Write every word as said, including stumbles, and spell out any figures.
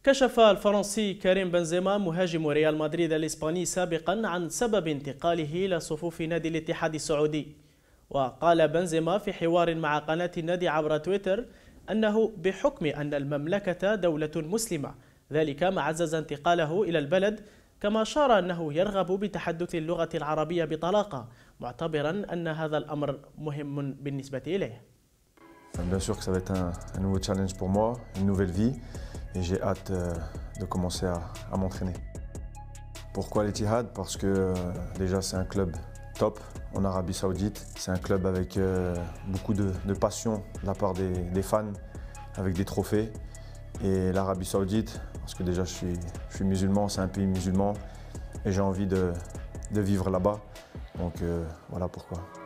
كشف الفرنسي كريم بنزيما مهاجم ريال مدريد الإسباني سابقا عن سبب انتقاله إلى صفوف نادي الاتحاد السعودي. وقال بنزيما في حوار مع قناة النادي عبر تويتر أنه بحكم أن المملكة دولة مسلمة ذلك ما عزز انتقاله إلى البلد، كما أشار أنه يرغب بتحدث اللغة العربية بطلاقة، معتبرا أن هذا الأمر مهم بالنسبة إليه. Bien sûr que ça va être un, un nouveau challenge pour moi, une nouvelle vie, et j'ai hâte euh, de commencer à, à m'entraîner. Pourquoi l'Etihad? Parce que euh, déjà c'est un club top en Arabie Saoudite, c'est un club avec euh, beaucoup de, de passion de la part des, des fans, avec des trophées. Et l'Arabie Saoudite, parce que déjà je suis, je suis musulman, c'est un pays musulman, et j'ai envie de, de vivre là-bas, donc euh, voilà pourquoi.